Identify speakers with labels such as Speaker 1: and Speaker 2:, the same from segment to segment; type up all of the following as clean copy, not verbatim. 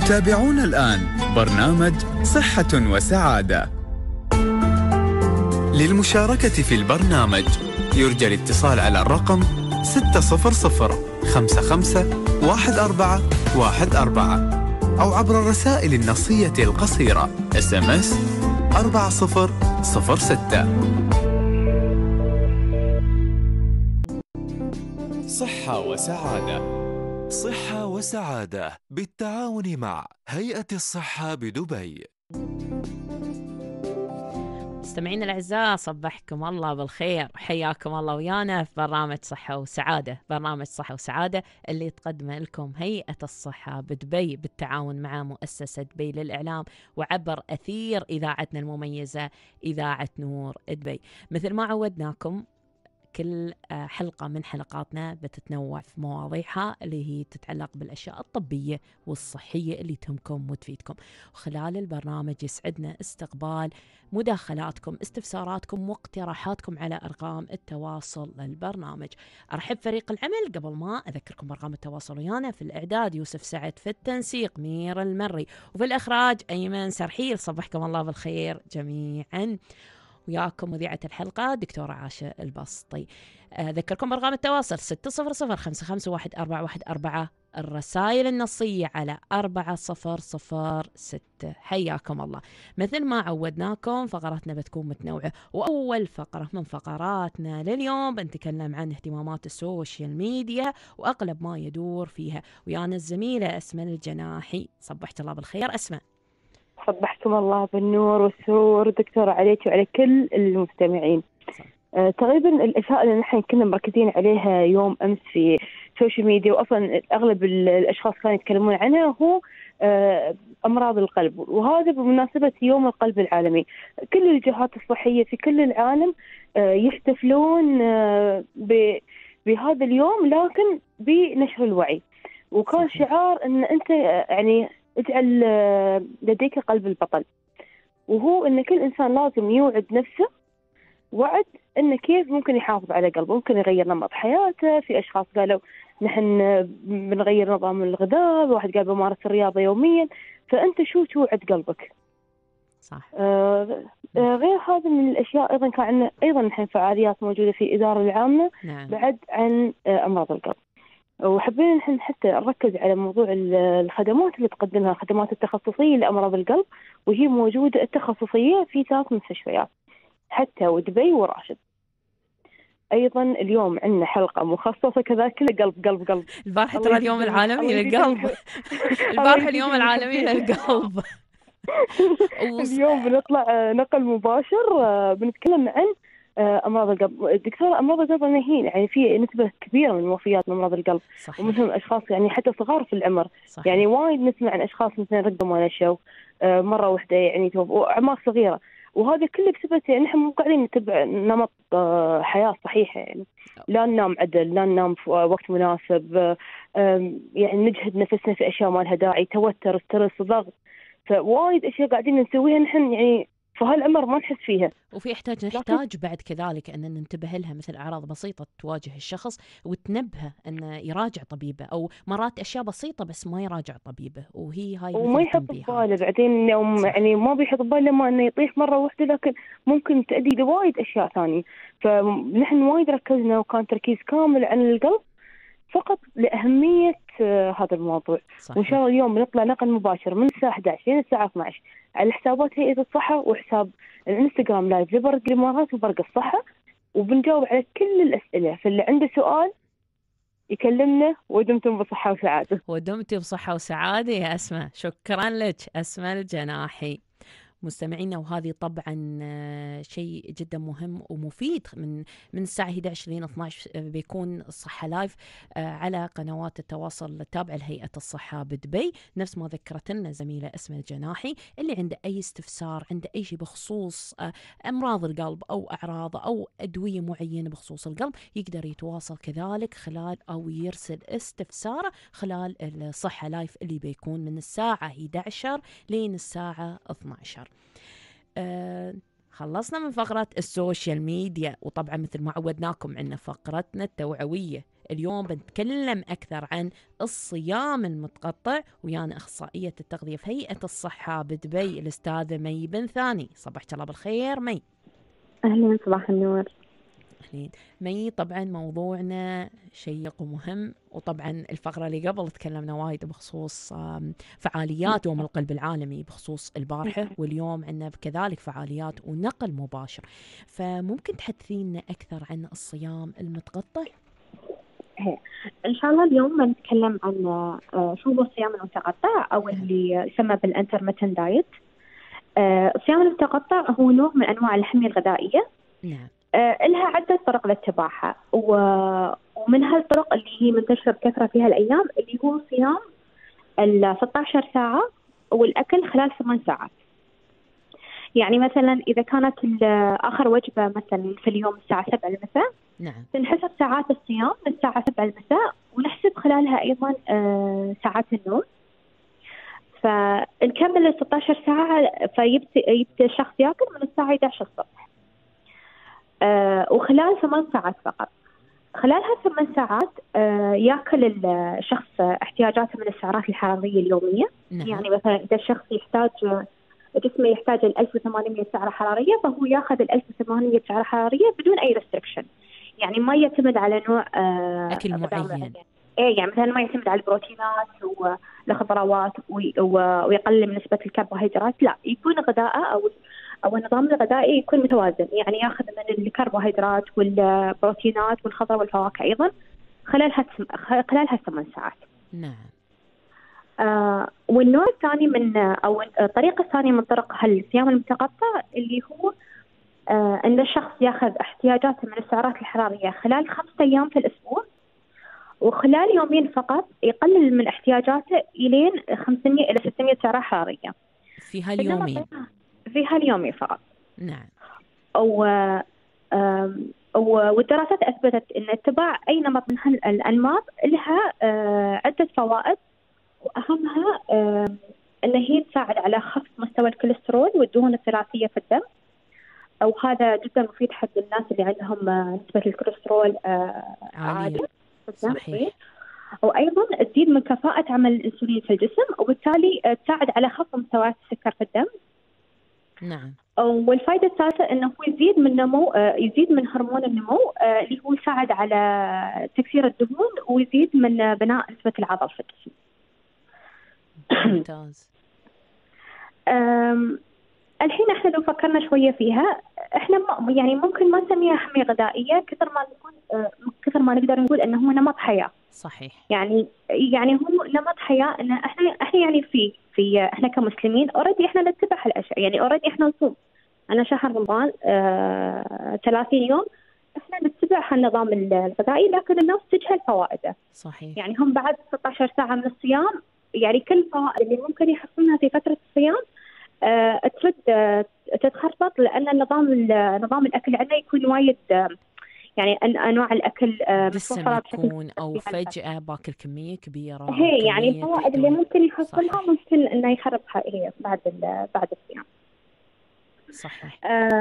Speaker 1: تتابعون الآن برنامج صحة وسعادة. للمشاركة في البرنامج يرجى الاتصال على الرقم 600551414 أو عبر الرسائل النصية القصيرة SMS 4006. صحة وسعادة.
Speaker 2: صحة وسعادة بالتعاون مع هيئة الصحة بدبي.
Speaker 3: مستمعينا الأعزاء، صبحكم الله بالخير، حياكم الله ويانا في برنامج صحة وسعادة. برنامج صحة وسعادة اللي تقدمه لكم هيئة الصحة بدبي بالتعاون مع مؤسسة دبي للإعلام وعبر أثير إذاعتنا المميزة إذاعة نور دبي. مثل ما عودناكم كل حلقة من حلقاتنا بتتنوع في مواضيعها اللي هي تتعلق بالأشياء الطبية والصحية اللي تهمكم وتفيدكم. وخلال البرنامج يسعدنا استقبال مداخلاتكم، استفساراتكم واقتراحاتكم على أرقام التواصل للبرنامج. أرحب فريق العمل. قبل ما أذكركم بأرقام التواصل ويانا: في الإعداد يوسف سعد، في التنسيق مير المري، وفي الإخراج أيمن سرحيل. صبحكم الله بالخير جميعا. وياكم مذيعة الحلقة دكتورة عاشة البسطي. أذكركم بأرقام التواصل 600551414، الرسائل النصية على 4006. حياكم الله. مثل ما عودناكم فقراتنا بتكون متنوعة، وأول فقرة من فقراتنا لليوم بنتكلم عن اهتمامات السوشيال ميديا وأغلب ما يدور فيها. ويانا الزميلة أسماء الجناحي. صبحت الله بالخير أسماء.
Speaker 4: صبحكم الله بالنور والسرور دكتورة عليك وعلى كل المستمعين. تقريبا الأشياء اللي نحن كنا مركزين عليها يوم أمس في السوشيال ميديا، وأصلا أغلب الأشخاص كانوا يتكلمون عنها، هو أمراض القلب، وهذا بمناسبة يوم القلب العالمي. كل الجهات الصحية في كل العالم يحتفلون بهذا اليوم، لكن بنشر الوعي. وكان شعار أن أنت يعني اجعل لديك قلب البطل، وهو أن كل إنسان لازم يوعد نفسه وعد أنه كيف ممكن يحافظ على قلبه، ممكن يغير نمط حياته. في أشخاص قالوا نحن بنغير نظام الغذاء، واحد قال بمارس الرياضة يوميا. فأنت شو توعد قلبك؟ صح. غير هذا من الأشياء أيضا كان عندنا أيضا نحن فعاليات موجودة في الإدارة العامة. نعم. بعد عن أمراض القلب، وحبينا نحن حتى نركز على موضوع الخدمات اللي تقدمها، الخدمات التخصصية لأمراض القلب، وهي موجودة التخصصية في 3 مستشفيات حتى ودبي وراشد. أيضا اليوم عندنا حلقة مخصصة كذلك قلب قلب قلب.
Speaker 3: البارحة ترى اليوم العالمي للقلب. البارحة اليوم العالمي للقلب.
Speaker 4: اليوم بنطلع نقل مباشر بنتكلم عن أمراض القلب. دكتورة، أمراض القلب يعني في نسبة كبيرة من الوفيات من أمراض القلب. صحيح. ومنهم أشخاص يعني حتى صغار في العمر. صحيح. يعني وايد نسمع عن أشخاص مثلا رقبوا نشوا مرة واحدة، يعني أعمار صغيرة، وهذا كله بسبب يعني نحن مو قاعدين نتبع نمط حياة صحيحة. يعني لا ننام عدل، لا ننام في وقت مناسب، يعني نجهد نفسنا في أشياء ما لها داعي، توتر، سترس، ضغط. فوايد أشياء قاعدين نسويها نحن يعني في هالعمر ما نحس فيها.
Speaker 3: وفي نحتاج بعد كذلك أن ننتبه لها، مثل أعراض بسيطة تواجه الشخص وتنبهه أنه يراجع طبيبه، أو مرات أشياء بسيطة بس ما يراجع طبيبه، وهي هاي
Speaker 4: وما يحط بباله بعدين يوم يعني ما بيحط بباله لما أنه يطيح مرة واحدة، لكن ممكن تؤدي لوايد أشياء ثانية. فنحن وايد ركزنا وكان تركيز كامل عن القلب فقط لأهمية هذا الموضوع. صحيح. وإن شاء الله اليوم بنطلع نقل مباشر من الساعة 11 إلى الساعة 12 على حسابات هيئة الصحة وحساب الانستغرام لايف لبرق الإمارات وبرق الصحة، وبنجاوب على كل الأسئلة. فاللي عنده سؤال يكلمنا. ودمتم بصحة وسعادة.
Speaker 3: ودمتم بصحة وسعادة يا أسماء. شكرا لك أسماء الجناحي. مستمعينا، وهذه طبعا شيء جدا مهم ومفيد. من الساعة 11 ل 12 بيكون الصحة لايف على قنوات التواصل التابعة لهيئة الصحة بدبي. نفس ما ذكرت لنا زميلة اسماء الجناحي، اللي عنده أي استفسار، عنده أي شيء بخصوص أمراض القلب أو أعراض أو أدوية معينة بخصوص القلب، يقدر يتواصل كذلك خلال أو يرسل استفساره خلال الصحة لايف اللي بيكون من الساعة 11 لين الساعة 12. خلصنا من فقرة السوشيال ميديا، وطبعا مثل ما عودناكم عندنا فقرتنا التوعوية اليوم بنتكلم أكثر عن الصيام المتقطع ويانا أخصائية التغذية في هيئة الصحة بدبي الأستاذة مي بن ثاني. صباحك الله بالخير مي.
Speaker 5: أهلا، صباح النور.
Speaker 3: أهلين مي. طبعا موضوعنا شيق ومهم، وطبعا الفقرة اللي قبل تكلمنا وايد بخصوص فعاليات يوم القلب العالمي بخصوص البارحة، واليوم عندنا كذلك فعاليات ونقل مباشر، فممكن تحدثينا أكثر عن الصيام المتقطع؟
Speaker 5: إن شاء الله اليوم بنتكلم عن شو هو الصيام المتقطع أو اللي يسمى بالانترميتنت دايت. الصيام المتقطع هو نوع من أنواع الحمية الغذائية.
Speaker 3: نعم.
Speaker 5: لها عدة طرق لاتباعها، ومن هالطرق اللي هي منتشرة بكثرة في هالأيام اللي هو صيام 16 ساعة والأكل خلال 8 ساعات. يعني مثلا إذا كانت آخر وجبة مثلا في اليوم الساعة 7 المساء،
Speaker 3: نعم،
Speaker 5: تنحسب ساعات الصيام من الساعة 7 المساء، ونحسب خلالها أيضا ساعات النوم. فنكمل 16 ساعة، فيبدأ الشخص يأكل من الساعة 11 الصبح، وخلال 8 ساعات فقط. خلال هال8 ساعات يأكل الشخص احتياجاته من السعرات الحرارية اليومية.
Speaker 3: نعم.
Speaker 5: يعني مثلا إذا الشخص جسمه يحتاج 1800 سعرة حرارية، فهو يأخذ 1800 سعرة حرارية بدون أي ريستريكشن. يعني ما يعتمد على نوع
Speaker 3: أكل معين.
Speaker 5: يعني مثلا ما يعتمد على البروتينات والخضروات ويقلل من نسبة الكربوهيدرات، لا، يكون غذاءه أو النظام الغذائي يكون متوازن، يعني ياخذ من الكربوهيدرات والبروتينات والخضر والفواكه أيضا خلال ال8 ساعات.
Speaker 3: نعم.
Speaker 5: والنوع الثاني أو الطريقة الثانية من طرق الصيام المتقطع اللي هو أن الشخص ياخذ احتياجاته من السعرات الحرارية خلال 5 أيام في الأسبوع، وخلال يومين فقط يقلل من احتياجاته إلين 500 إلى 600 سعرة حرارية
Speaker 3: في هاليومين
Speaker 5: فقط.
Speaker 3: نعم.
Speaker 5: والدراسات أثبتت أن اتباع أي نمط من الأنماط لها عدة فوائد، وأهمها أن هي تساعد على خفض مستوى الكوليسترول والدهون الثلاثية في الدم، أو هذا جدا مفيد حق الناس اللي عندهم نسبة الكوليسترول عالية.
Speaker 3: صحيح.
Speaker 5: وأيضا تزيد من كفاءة عمل الأنسولين في الجسم، وبالتالي تساعد على خفض مستويات السكر في الدم.
Speaker 3: نعم.
Speaker 5: والفائدة الثالثة أنه يزيد من هرمون النمو اللي هو يساعد على تكسير الدهون ويزيد من بناء نسبة العضل في الجسم.
Speaker 3: ممتاز.
Speaker 5: الحين احنا لو فكرنا شوية فيها، احنا يعني ممكن ما نسميها حمية غذائية كثر ما نقدر نقول انه هو نمط حياة.
Speaker 3: صحيح.
Speaker 5: يعني هو نمط حياة، ان احنا يعني في احنا كمسلمين اوريدي احنا نتبع الاشياء، يعني اوريدي احنا نصوم. انا شهر رمضان 30 يوم احنا نتبع هالنظام الغذائي، لكن الناس تجهل فوائده.
Speaker 3: صحيح.
Speaker 5: يعني هم بعد 16 ساعة من الصيام، يعني كل الفوائد اللي ممكن يحصلونها في فترة الصيام ترد تتخربط، لأن نظام الأكل عندنا يكون وايد، يعني أنواع الأكل
Speaker 3: دسم يكون أو فجأة باكل كمية كبيرة.
Speaker 5: هي يعني الفوائد اللي ممكن يحصلها ممكن إنه يخربها هي بعد الصيام.
Speaker 3: صحيح.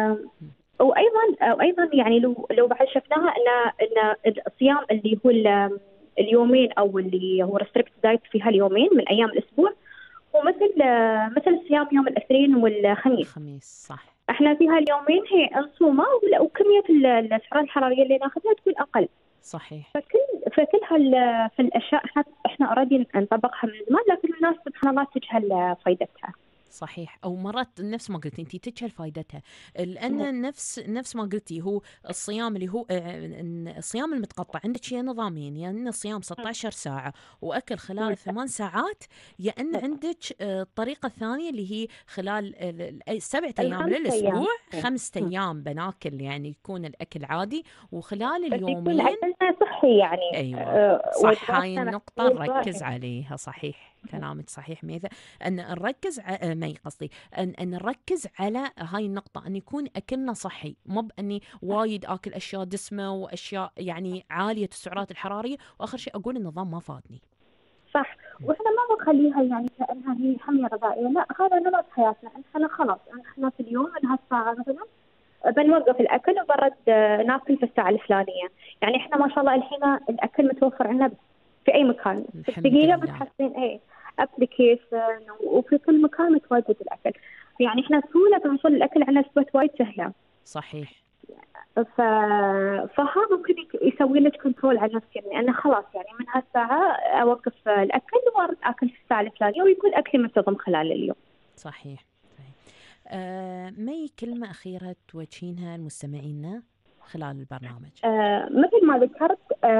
Speaker 5: وأيضا يعني لو بعد شفناها إن الصيام اللي هو اليومين أو اللي هو ريستريكت دايت في هاليومين من أيام الأسبوع، هو مثل صيام يوم الاثنين والخميس.
Speaker 3: صح.
Speaker 5: احنا في هاليومين هي نصومه، وكميه السعرات الحراريه اللي ناخذها تكون اقل.
Speaker 3: صحيح.
Speaker 5: فكل في الاشياء احنا اوريدي نطبقها من زمان، لكن الناس سبحان الله تجهل فائدتها.
Speaker 3: صحيح. او مرات نفس ما قلتي انت تجهل فائدتها، لان نفس ما قلتي هو الصيام اللي هو الصيام المتقطع عندك يا نظامين، يعني الصيام 16 ساعه واكل خلال 8 ساعات، يا ان عندك الطريقه الثانيه اللي هي خلال 7 ايام للاسبوع 5 ايام بناكل، يعني يكون الاكل عادي، وخلال اليومين
Speaker 5: اكلنا صحي. يعني
Speaker 3: ايوه صح، هاي النقطه نركز عليها. صحيح، كلامك صحيح ميثا، ان نركز قصدي ان نركز على هاي النقطه، ان يكون اكلنا صحي، مو باني وايد اكل اشياء دسمه واشياء يعني عاليه السعرات الحراريه، واخر شيء اقول النظام ما فادني.
Speaker 5: صح. واحنا ما بنخليها يعني كانها هي حميه غذائيه، لا، هذا نمط حياتنا. احنا خلاص احنا في اليوم لها الساعه مثلا بنوقف الأكل وبرد ناكل في الساعة الفلانية. يعني إحنا ما شاء الله الحين الأكل متوفر عندنا في أي مكان، في
Speaker 3: الحمد
Speaker 5: دقيقة
Speaker 3: لله.
Speaker 5: بتحصلين أبليكيشن وفي كل مكان متواجد الأكل. يعني إحنا سهولة توصل الأكل عندنا أصبحت وايد سهلة.
Speaker 3: صحيح.
Speaker 5: فهذا ممكن يسوي لك كنترول على نفسك، يعني أنا خلاص يعني من هالساعة أوقف الأكل وأرد أكل في الساعة الفلانية ويكون أكلي منتظم خلال اليوم.
Speaker 3: صحيح. مي، كلمة أخيرة توجهينها لمستمعينا خلال البرنامج؟
Speaker 5: مثل ما ذكرت،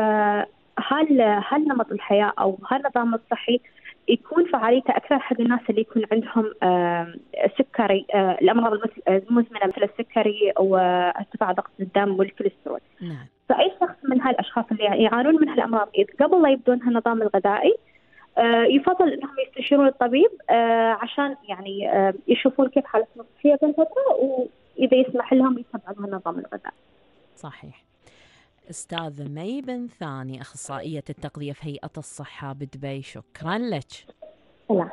Speaker 5: هل نمط الحياة أو هالنظام الصحي يكون فعاليته أكثر حق الناس اللي يكون عندهم سكري، الأمراض المزمنة مثل السكري وارتفاع ضغط الدم والكوليسترول.
Speaker 3: نعم.
Speaker 5: فأي شخص من هالأشخاص اللي يعانون من هالأمراض قبل لا يبدون هالنظام الغذائي يفضل أنهم يستشيرون الطبيب عشان يعني يشوفون كيف حالتهم الصحية بالفترة، وإذا يسمح لهم يتبعون هالنظام الغذائي.
Speaker 3: صحيح. أستاذة مي بن ثاني، أخصائية التغذية في هيئة الصحة بدبي، شكرا لك.
Speaker 5: لا.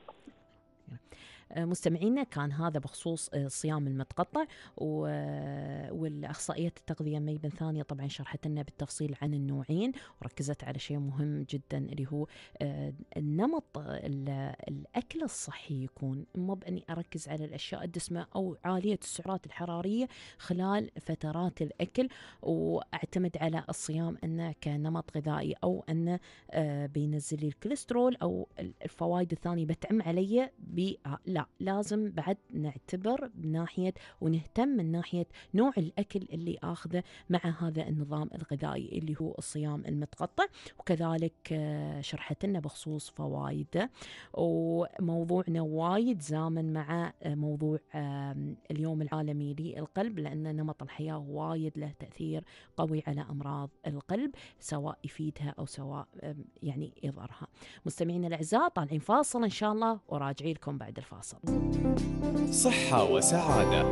Speaker 3: مستمعينا، كان هذا بخصوص الصيام المتقطع، والأخصائية التغذية مي بن ثانية طبعا شرحت لنا بالتفصيل عن النوعين، وركزت على شيء مهم جدا اللي هو النمط الأكل الصحي يكون مو بأني أركز على الأشياء الدسمة أو عالية السعرات الحرارية خلال فترات الأكل، وأعتمد على الصيام أنه كنمط غذائي، أو أنه بينزل لي الكوليسترول أو الفوائد الثانية بتعم علي لا، لازم بعد نعتبر بناحية ونهتم من ناحية نوع الأكل اللي آخذه مع هذا النظام الغذائي اللي هو الصيام المتقطع. وكذلك شرحت لنا بخصوص فوائده، وموضوعنا وايد زامن مع موضوع اليوم العالمي للقلب، لأن نمط الحياة وايد له تأثير قوي على أمراض القلب، سواء يفيدها أو سواء يعني يضرها. مستمعينا الأعزاء، طالعين فاصل إن شاء الله وراجعين لكم بعد الفاصل.
Speaker 2: صحة وسعادة.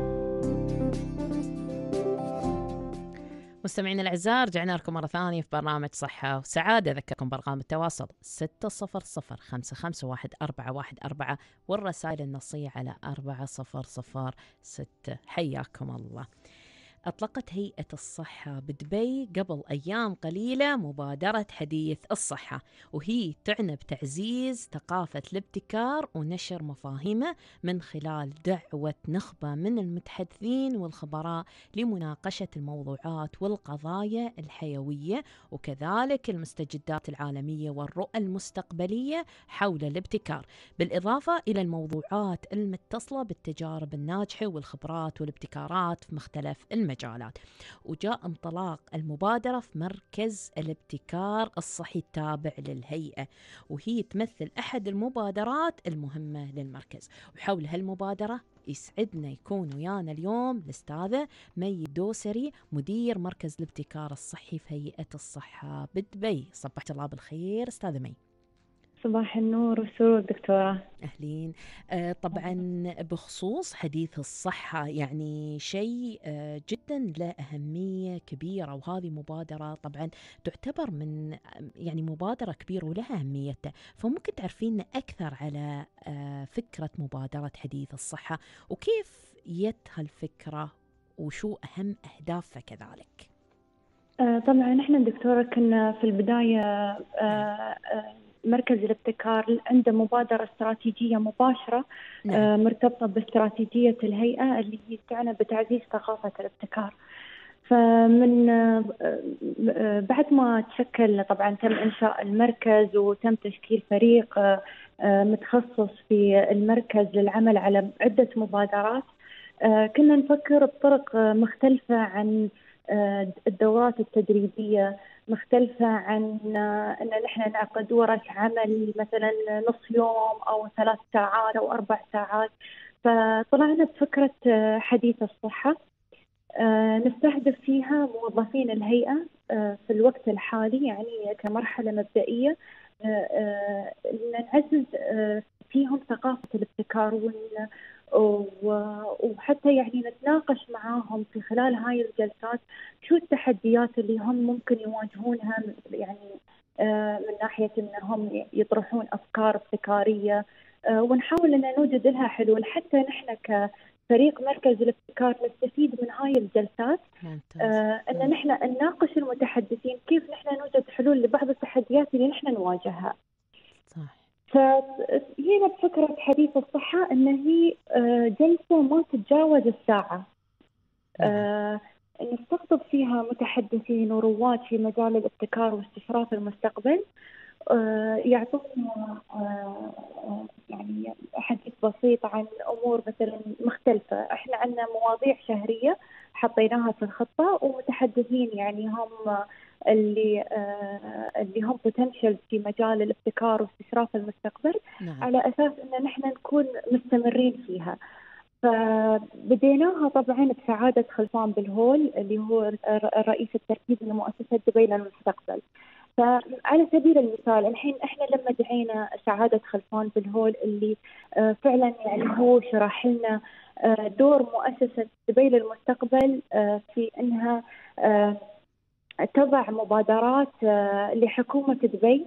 Speaker 3: مستمعينا الأعزاء، رجعنا لكم مرة ثانية في برنامج صحة وسعادة. أذكركم برقم التواصل 600-551-414، والرسائل النصية على 4006. حياكم الله. أطلقت هيئة الصحة بدبي قبل أيام قليلة مبادرة حديث الصحة، وهي تعنى بتعزيز ثقافة الابتكار ونشر مفاهيمه من خلال دعوة نخبة من المتحدثين والخبراء لمناقشة الموضوعات والقضايا الحيوية، وكذلك المستجدات العالمية والرؤى المستقبلية حول الابتكار، بالإضافة إلى الموضوعات المتصلة بالتجارب الناجحة والخبرات والابتكارات في مختلف المجالات. وجاء انطلاق المبادرة في مركز الابتكار الصحي التابع للهيئة، وهي تمثل أحد المبادرات المهمة للمركز. وحول هالمبادرة يسعدنا يكون ويانا اليوم الأستاذة مي الدوسري، مدير مركز الابتكار الصحي في هيئة الصحة بدبي. صبحت الله بالخير أستاذة مي.
Speaker 4: صباح النور والسرور دكتورة.
Speaker 3: أهلين. طبعا بخصوص حديث الصحة، يعني شيء جدا له أهمية كبيرة، وهذه مبادرة طبعا تعتبر من يعني مبادرة كبيرة ولها أهميتها، فممكن تعرفين أكثر على فكرة مبادرة حديث الصحة وكيف جت هالفكرة وشو أهم أهدافها كذلك؟
Speaker 4: طبعا احنا دكتورة كنا في البداية مركز الابتكار عنده مبادرة استراتيجية مباشرة مرتبطة باستراتيجية الهيئة اللي هي تعنى بتعزيز ثقافة الابتكار. فمن بعد ما تشكل طبعا تم إنشاء المركز وتم تشكيل فريق متخصص في المركز للعمل على عدة مبادرات. كنا نفكر بطرق مختلفة عن الدورات التدريبية، مختلفة عن أن نحن نعقد ورش عمل مثلا نص يوم أو 3 ساعات أو 4 ساعات. فطلعنا بفكرة حديث الصحة نستهدف فيها موظفين الهيئة في الوقت الحالي، يعني كمرحلة مبدئية نعزز فيهم ثقافة الابتكار وحتى يعني نتناقش معاهم في خلال هاي الجلسات شو التحديات اللي هم ممكن يواجهونها، يعني من ناحية أنهم يطرحون أفكار ابتكارية، ونحاول أن نوجد لها حلول حتى نحن
Speaker 5: فريق مركز الابتكار نستفيد من هاي الجلسات،
Speaker 3: ممتاز.
Speaker 5: ان نحن نناقش المتحدثين كيف نحن نوجد حلول لبعض التحديات اللي نحن نواجهها.
Speaker 3: صح.
Speaker 5: فهنا بفكرة حديث الصحة ان هي جلسة ما تتجاوز الساعة، نستقطب فيها متحدثين ورواد في مجال الابتكار واستشراف المستقبل، يعطونا يعني حديث بسيط عن أمور مثلا مختلفة. احنا عندنا مواضيع شهرية حطيناها في الخطة، ومتحدثين يعني هم اللي هم potential في مجال الابتكار واستشراف المستقبل.
Speaker 3: نعم.
Speaker 5: على أساس أن نحن نكون مستمرين فيها. فبديناها طبعا بسعادة خلفان بالهول اللي هو الرئيس التنفيذي لمؤسسة دبي للمستقبل. فعلى سبيل المثال الحين احنا لما دعينا سعادة خلفان بالهول اللي فعلا يعني هو شرح لنا دور مؤسسة دبي للمستقبل في انها تضع مبادرات لحكومة دبي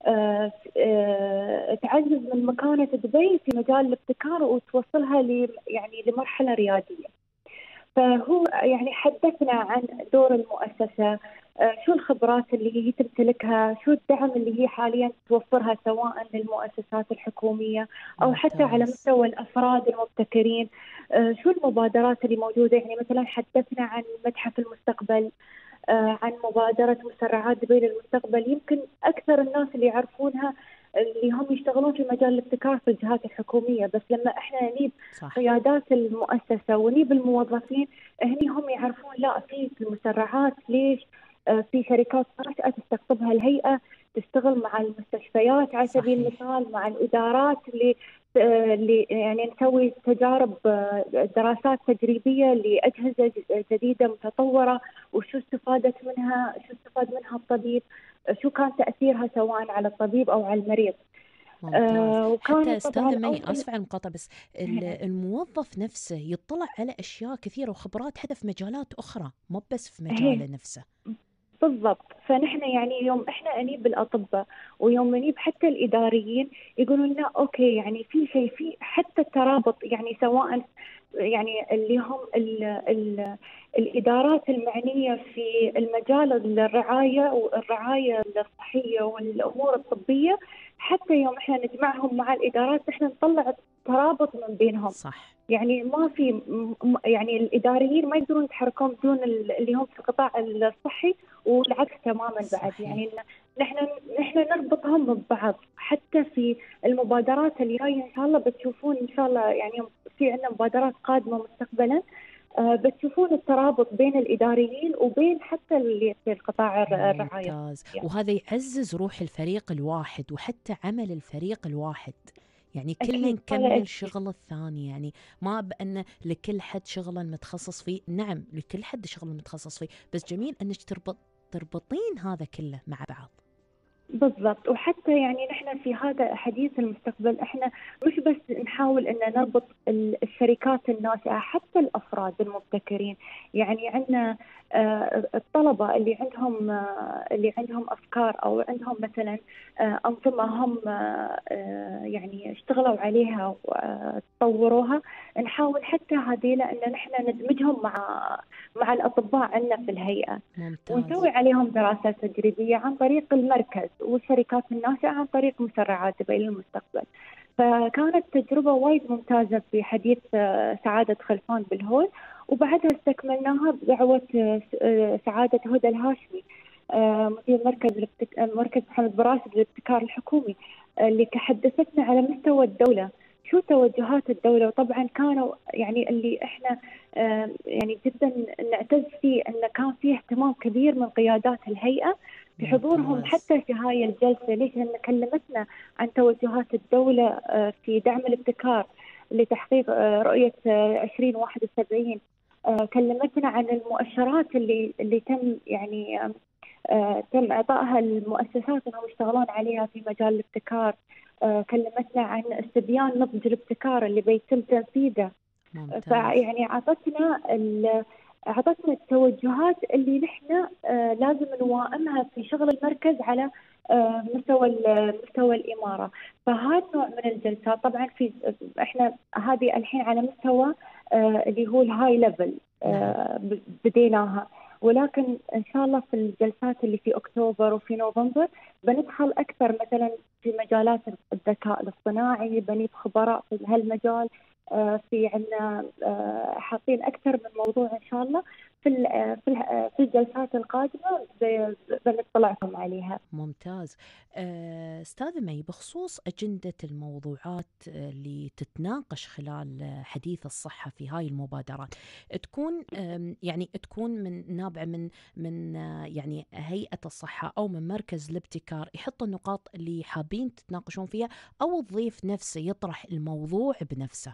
Speaker 5: تعزز من مكانة دبي في مجال الابتكار وتوصلها يعني لمرحلة ريادية. فهو يعني حدثنا عن دور المؤسسة، شو الخبرات اللي هي تمتلكها، شو الدعم اللي هي حاليا توفرها سواء للمؤسسات الحكومية أو حتى على مستوى الأفراد المبتكرين، شو المبادرات اللي موجودة. يعني مثلا حدثنا عن متحف المستقبل، عن مبادرة مسرعات دبي للمستقبل. يمكن أكثر الناس اللي يعرفونها اللي هم يشتغلون في مجال الابتكار في الجهات الحكومية، بس لما احنا نجيب قيادات المؤسسة ونجيب الموظفين هني هم يعرفون لا في المسرعات ليش في شركات ناشئة تستقطبها الهيئة تشتغل مع المستشفيات على سبيل المثال، مع الإدارات اللي يعني نسوي تجارب دراسات تجريبية لأجهزة جديدة متطورة، وشو استفاد منها الطبيب، شو كان تأثيرها سواء على الطبيب أو على المريض.
Speaker 3: ممتاز. حتى أستاذة مي أسف على المقاطعة، بس الموظف نفسه يطلع على أشياء كثيرة وخبرات حتى في مجالات أخرى مو بس في مجاله نفسه.
Speaker 5: بالضبط. فنحن يعني يوم احنا نجيب الاطباء ويوم نجيب حتى الاداريين يقولون لنا اوكي يعني في شيء في حتى الترابط، يعني سواء يعني اللي هم الادارات المعنيه في المجال الرعايه الصحيه والامور الطبيه، حتى يوم احنا نجمعهم مع الادارات احنا نطلع ترابط من بينهم.
Speaker 3: صح.
Speaker 5: يعني ما في يعني الاداريين ما يقدرون يتحركون بدون اللي هم في القطاع الصحي، والعكس تماما بعد. يعني نحن نربطهم ببعض. حتى في المبادرات اللي جايه ان شاء الله بتشوفون ان شاء الله، يعني في عندنا مبادرات قادمه مستقبلا بتشوفون الترابط بين الاداريين وبين حتى اللي في القطاع الرعايه.
Speaker 3: ممتاز. وهذا يعزز روح الفريق الواحد وحتى عمل الفريق الواحد، يعني كلنا نكمل شغل الثاني. يعني ما بأن لكل حد شغله المتخصص فيه، نعم لكل حد شغله المتخصص فيه، بس جميل أنك تربطين هذا كله مع بعض.
Speaker 5: بالضبط. وحتى يعني نحن في هذا حديث المستقبل احنا مش بس نحاول ان نربط الشركات الناشئة، حتى الافراد المبتكرين. يعني عندنا الطلبة اللي عندهم افكار او عندهم مثلا انظمة هم يعني اشتغلوا عليها وطوروها، نحاول حتى هذه ان نحن ندمجهم مع الاطباء عندنا في الهيئة.
Speaker 3: ممتاز.
Speaker 5: ونسوي عليهم دراسات تجريبية عن طريق المركز والشركات الناشئة عن طريق مسرعات دبي للمستقبل. فكانت تجربة وايد ممتازة في حديث سعادة خلفان بالهول. وبعدها استكملناها بدعوة سعادة هدى الهاشمي مدير مركز محمد براشد للابتكار الحكومي، اللي حدثتنا على مستوى الدولة شو توجهات الدولة. وطبعا كانوا يعني اللي احنا يعني جدا نعتز فيه أن كان فيه اهتمام كبير من قيادات الهيئة في حضورهم حتى في هاي الجلسة. ليش؟ لأن كلمتنا عن توجهات الدولة في دعم الابتكار لتحقيق رؤية 2071. كلمتنا عن المؤشرات اللي تم يعني تم إعطائها المؤسسات أنهم يشتغلون عليها في مجال الابتكار. كلمتنا عن استبيان نضج الابتكار اللي بيتم تنفيذه. فيعني أعطتنا التوجهات اللي نحن لازم نوائمها في شغل المركز على مستوى الإمارة. فهذا نوع من الجلسات طبعا احنا هذه الحين على مستوى اللي هو الهاي ليفل بديناها، ولكن إن شاء الله في الجلسات اللي في أكتوبر وفي نوفمبر بندخل أكثر مثلا في مجالات الذكاء الاصطناعي، بنجيب خبراء في هالمجال. في عندنا حاطين أكثر من موضوع إن شاء الله في الجلسات القادمة بنطلعكم عليها.
Speaker 3: ممتاز. أستاذة مي، بخصوص أجندة الموضوعات اللي تتناقش خلال حديث الصحة في هاي المبادرات، تكون يعني تكون من نابعة من يعني هيئة الصحة أو من مركز الابتكار يحط النقاط اللي حابين تتناقشون فيها، أو الضيف نفسه يطرح الموضوع بنفسه؟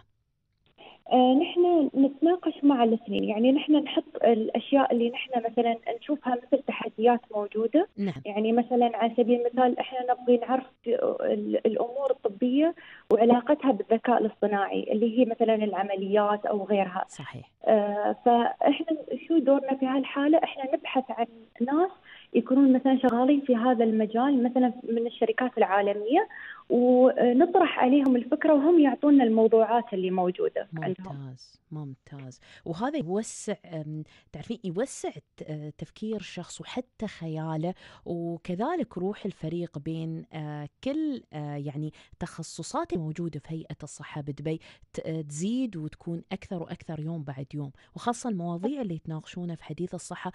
Speaker 5: نحن نتناقش مع الاثنين، يعني نحن نحط الأشياء اللي نحن مثلا نشوفها مثل تحديات موجودة.
Speaker 3: نعم.
Speaker 5: يعني مثلا على سبيل المثال احنا نبغي نعرف الأمور الطبية وعلاقتها بالذكاء الاصطناعي اللي هي مثلا العمليات أو غيرها.
Speaker 3: صحيح.
Speaker 5: فاحنا شو دورنا في هالحالة؟ احنا نبحث عن ناس يكونون مثلا شغالين في هذا المجال مثلا من الشركات العالمية، ونطرح عليهم الفكرة وهم يعطونا الموضوعات اللي موجودة عندهم.
Speaker 3: ممتاز. وهذا يوسع، تعرفين، يوسع تفكير الشخص وحتى خياله، وكذلك روح الفريق بين كل يعني تخصصات موجودة في هيئة الصحة بدبي تزيد وتكون أكثر وأكثر يوم بعد يوم، وخاصة المواضيع اللي يتناقشونها في حديث الصحة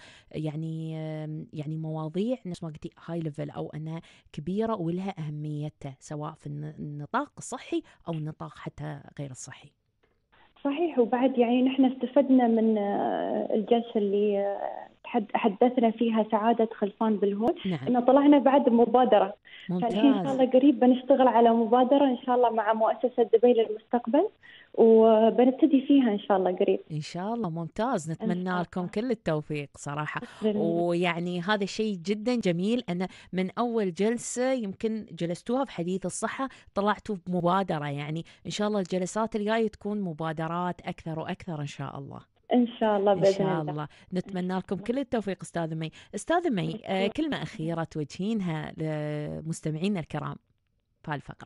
Speaker 3: يعني مواضيع نفس ما قلتي هاي ليفل، أو أنها كبيرة ولها أهميتها سواء في النطاق الصحي أو النطاق حتى غير الصحي.
Speaker 5: صحيح. وبعد يعني نحن استفدنا من الجلسة اللي حدثنا فيها سعادة خلفان بالهون.
Speaker 3: نعم.
Speaker 5: إنه طلعنا بعد مبادرة. فالحين إن شاء الله قريب بنشتغل على مبادرة إن شاء الله مع مؤسسة دبي للمستقبل، وبنبتدي فيها إن شاء الله قريب
Speaker 3: إن شاء الله. ممتاز. نتمنى لكم كل التوفيق صراحة.
Speaker 5: بالله.
Speaker 3: ويعني هذا شيء جدا جميل أن من أول جلسة يمكن جلستوها في حديث الصحة طلعتوا بمبادرة، يعني إن شاء الله الجلسات الجاية تكون مبادرات أكثر وأكثر إن شاء الله.
Speaker 5: إن شاء الله بإذن
Speaker 3: إن شاء
Speaker 5: الله.
Speaker 3: الله. نتمنى لكم كل التوفيق أستاذة مي. أستاذة مي، كلمة أخيرة توجهينها لمستمعينا الكرام في هالفقرة؟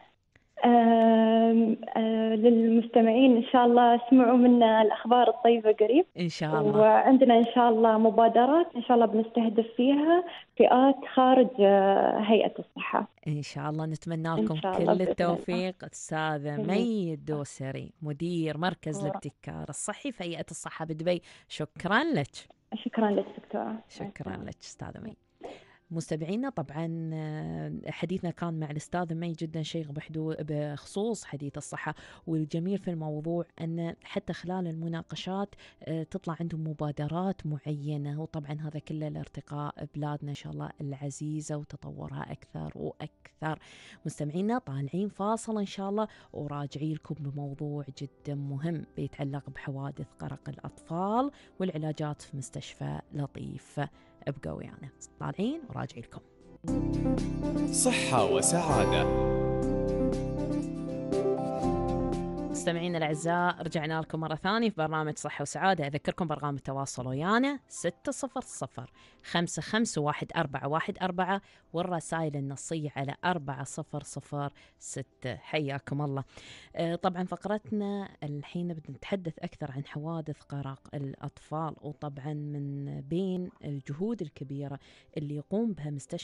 Speaker 5: للمستمعين إن شاء الله اسمعوا منا الأخبار الطيبة قريب
Speaker 3: إن شاء الله.
Speaker 5: وعندنا إن شاء الله مبادرات إن شاء الله بنستهدف فيها فئات خارج هيئة الصحة
Speaker 3: إن شاء الله. نتمنى لكم كل التوفيق. أستاذة مي الدوسري، مدير مركز الابتكار الصحي في هيئة الصحة بدبي، شكرا لك.
Speaker 5: شكرا لك دكتورة.
Speaker 3: شكرا لك أستاذة مي. مستمعينا، طبعا حديثنا كان مع الأستاذة مي جدا شيق بخصوص حديث الصحة، والجميل في الموضوع أن حتى خلال المناقشات تطلع عندهم مبادرات معينة، وطبعا هذا كله لارتقاء بلادنا إن شاء الله العزيزة وتطورها أكثر وأكثر. مستمعينا، طالعين فاصل إن شاء الله وراجعين لكم بموضوع جدا مهم بيتعلق بحوادث قرق الأطفال والعلاجات في مستشفى لطيف. ابقوا ويانا، طالعين وراجعين لكم.
Speaker 2: صحة وسعادة.
Speaker 3: مستمعينا الأعزاء، رجعنا لكم مرة ثانية في برنامج صحة وسعادة. أذكركم برقم التواصل ويانا 600-551414، والرسائل النصية على 4006. حياكم الله. طبعا فقرتنا الحين بنتحدث أكثر عن حوادث قرق الأطفال، وطبعا من بين الجهود الكبيرة اللي يقوم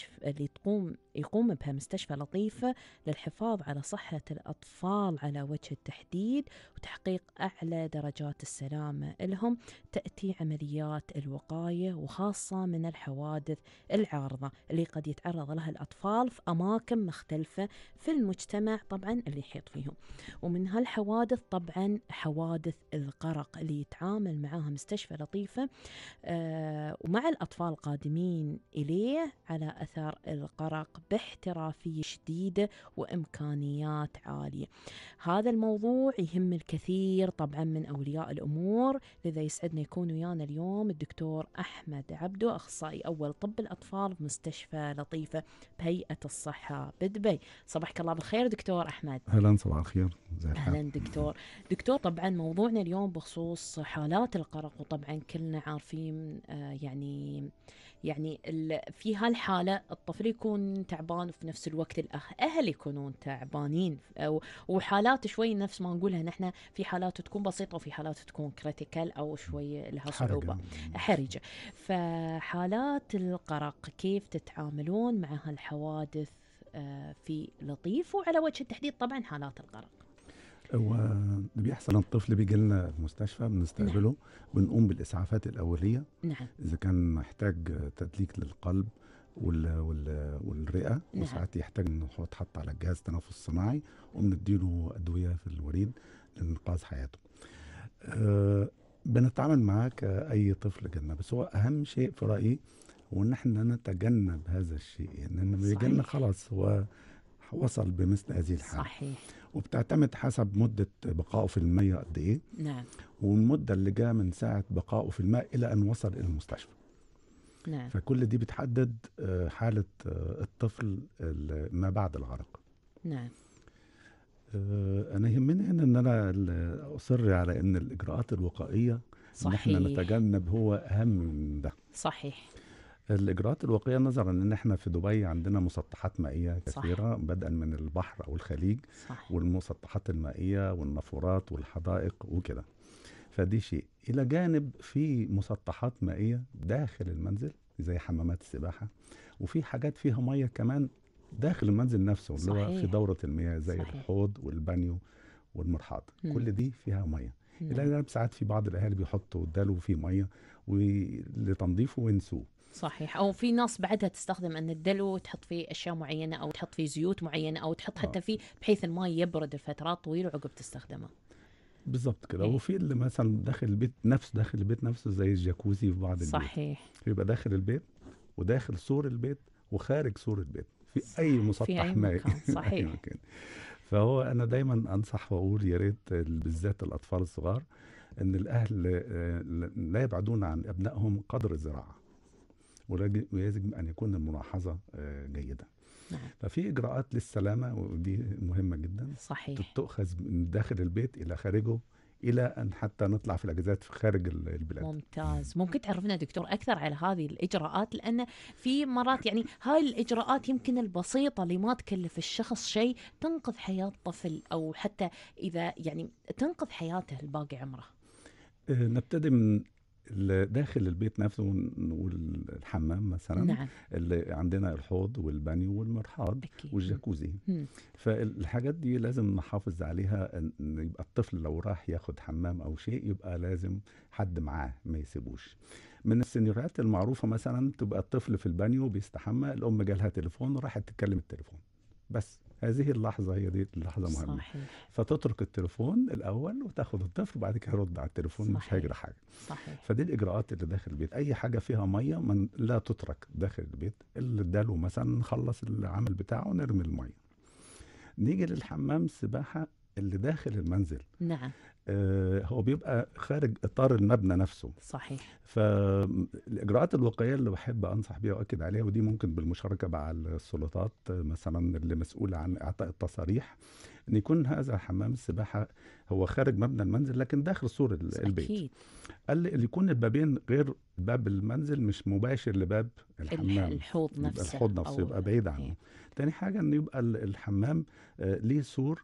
Speaker 3: بها مستشفى لطيفة للحفاظ على صحة الأطفال على وجه التحديد وتحقيق أعلى درجات السلامة لهم، تأتي عمليات الوقاية، وخاصة من الحوادث العارضة اللي قد يتعرض لها الأطفال في أماكن مختلفة في المجتمع طبعا اللي يحيط فيهم. ومن هالحوادث طبعا حوادث القرق اللي يتعامل معها مستشفى لطيفة ومع الأطفال القادمين إليه على أثر القرق باحترافية شديدة وإمكانيات عالية. هذا الموضوع يهم الكثير طبعا من أولياء الأمور، لذا يسعدنا يكون ويانا اليوم الدكتور أحمد عبدو، أخصائي أول طب الأطفال بمستشفى لطيفة بهيئة الصحة بدبي. صباحك الله بالخير دكتور أحمد.
Speaker 6: أهلا، صباح الخير.
Speaker 3: أهلا دكتور. طبعا موضوعنا اليوم بخصوص حالات القرق، وطبعا كلنا عارفين يعني يعني في هالحالة الطفل يكون تعبان وفي نفس الوقت الأهل يكونون تعبانين، وحالات شوي نفس ما نقولها نحن، في حالات تكون بسيطة وفي حالات تكون كريتيكال أو شوي لها صعوبة حرجة. فحالات الغرق كيف تتعاملون مع هالحوادث في لطيف؟ وعلى وجه التحديد طبعا حالات الغرق.
Speaker 6: هو اللي بيحصل ان الطفل بيجي لنا المستشفى بنستقبله، بنقوم بالاسعافات الاوليه.
Speaker 3: نعم.
Speaker 6: اذا كان محتاج تدليك للقلب والرئه، وساعات يحتاج انه هو يتحط على جهاز تنفس صناعي، وبنديله ادويه في الوريد لانقاذ حياته. بنتعامل معاه كاي طفل جالنا، بس هو اهم شيء في رايي هو ان احنا نتجنب هذا الشيء، يعني ان بيجي لنا خلاص هو وصل بمثل هذه الحالة.
Speaker 3: صحيح.
Speaker 6: وبتعتمد حسب مدة بقائه في المية قد ايه.
Speaker 3: نعم.
Speaker 6: والمدة اللي جاء من ساعة بقائه في الماء إلى أن وصل إلى المستشفى.
Speaker 3: نعم.
Speaker 6: فكل دي بتحدد حالة الطفل ما بعد الغرق.
Speaker 3: نعم.
Speaker 6: أنا يهمني هنا أن أنا أصر على أن الإجراءات الوقائية أن احنا نتجنب هو أهم من ده.
Speaker 3: صحيح.
Speaker 6: الإجراءات الوقائية نظرا أن احنا في دبي عندنا مسطحات مائية كثيرة، بدءا من البحر أو الخليج. صح. والمسطحات المائية والنافورات والحدائق وكده. فدي شيء. إلى جانب في مسطحات مائية داخل المنزل زي حمامات السباحة، وفي حاجات فيها مية كمان داخل المنزل نفسه. اللي هو في دورة المياه زي صحيح. الحوض والبانيو والمرحاض. كل دي فيها مية. إلى جانب ساعات في بعض الأهالي بيحطوا دلو فيه مية لتنظيفه وينسوه.
Speaker 3: صحيح. او في ناس بعدها تستخدم ان الدلو تحط فيه اشياء معينه، او تحط فيه زيوت معينه، او تحط حتى فيه بحيث الماء يبرد لفترات طويله وعقب تستخدمه. بالضبط
Speaker 6: كده. وفي اللي مثلا داخل البيت نفسه زي الجاكوزي في بعض البيوت.
Speaker 3: صحيح.
Speaker 6: يبقى داخل البيت وداخل سور البيت وخارج سور البيت في اي مسطح مائي.
Speaker 3: صحيح.
Speaker 6: فهو انا دايما انصح واقول يا ريت بالذات الاطفال الصغار ان الاهل لا يبعدون عن ابنائهم قدر الزراعه، ويجب أن يكون الملاحظة جيدة.
Speaker 3: نعم.
Speaker 6: ففي إجراءات للسلامة ودي مهمة جدا.
Speaker 3: صحيح.
Speaker 6: تؤخذ من داخل البيت إلى خارجه، إلى أن حتى نطلع في الأجازات في خارج البلاد.
Speaker 3: ممتاز. ممكن تعرفنا دكتور أكثر على هذه الإجراءات؟ لأن في مرات يعني هاي الإجراءات يمكن البسيطة اللي ما تكلف الشخص شيء تنقذ حياة طفل، أو حتى إذا يعني تنقذ حياته الباقي عمره.
Speaker 6: نبتدي من داخل البيت نفسه والحمام مثلا.
Speaker 3: نعم.
Speaker 6: اللي عندنا الحوض والبانيو والمرحاض والجاكوزي. فالحاجات دي لازم نحافظ عليها، ان يبقى الطفل لو راح ياخد حمام او شيء يبقى لازم حد معاه ما يسيبوش. من السيناريوهات المعروفة مثلا تبقى الطفل في البانيو بيستحمى، الام جالها تليفون وراحت تتكلم التليفون، بس هذه اللحظة هي دي اللحظة مهمة.
Speaker 3: صحيح.
Speaker 6: فتترك التليفون الأول وتاخد الطفل وبعد كده يرد على التليفون. صحيح. مش هيجرى حاجة.
Speaker 3: صحيح.
Speaker 6: فدي الإجراءات اللي داخل البيت. أي حاجة فيها مية لا تترك داخل البيت. اللي اداله مثلا نخلص العمل بتاعه ونرمي المية. نيجي للحمام السباحة اللي داخل المنزل.
Speaker 3: نعم.
Speaker 6: هو بيبقى خارج إطار المبنى نفسه.
Speaker 3: صحيح.
Speaker 6: فالإجراءات الوقائية اللي بحب أنصح بيها وأكد عليها، ودي ممكن بالمشاركة مع السلطات مثلا اللي مسؤولة عن إعطاء التصاريح، أن يكون هذا حمام السباحة هو خارج مبنى المنزل لكن داخل سور البيت. أكيد. قال اللي يكون البابين غير باب المنزل، مش مباشر لباب الحمام.
Speaker 3: الحوض
Speaker 6: نفسه يبقى بعيد عنه. تاني حاجة أن يبقى الحمام ليه سور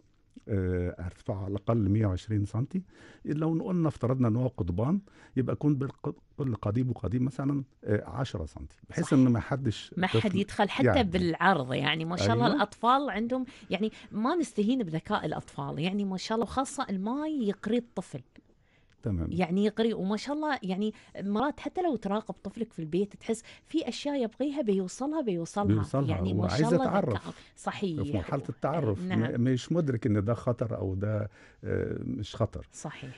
Speaker 6: ارتفاعه على الاقل 120 سنتي. لو قلنا افترضنا ان هو قضبان، يبقى يكون كل قضيب وقضيب مثلا 10 سنتي، بحيث ان ما حد
Speaker 3: يدخل حتى يعني بالعرض. يعني ما شاء الله. أيوة. الاطفال عندهم يعني ما نستهين بذكاء الاطفال، يعني ما شاء الله، وخاصه الماي يقري الطفل. تمام. يعني يقري، وما شاء الله يعني مرات حتى لو تراقب طفلك في البيت تحس في اشياء يبغيها بيوصلها. يعني ما شاء الله
Speaker 6: يتعرف.
Speaker 3: صحيح.
Speaker 6: في مرحله التعرف.
Speaker 3: نعم.
Speaker 6: مش مدرك ان ده خطر او ده مش خطر.
Speaker 3: صحيح.